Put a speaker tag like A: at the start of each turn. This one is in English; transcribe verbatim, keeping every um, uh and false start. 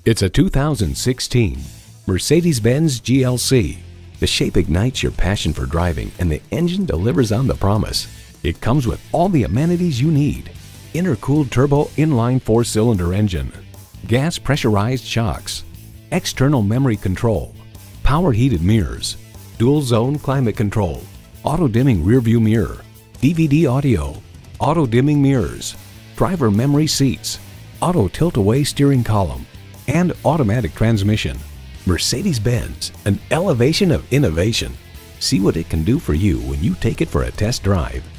A: It's a two thousand sixteen Mercedes-Benz G L C. The shape ignites your passion for driving and the engine delivers on the promise. It comes with all the amenities you need. Intercooled turbo inline four-cylinder engine, gas pressurized shocks, external memory control, power heated mirrors, dual zone climate control, auto dimming rear view mirror, D V D audio, auto dimming mirrors, driver memory seats, auto tilt-away steering column, and automatic transmission. Mercedes-Benz, an elevation of innovation. See what it can do for you when you take it for a test drive.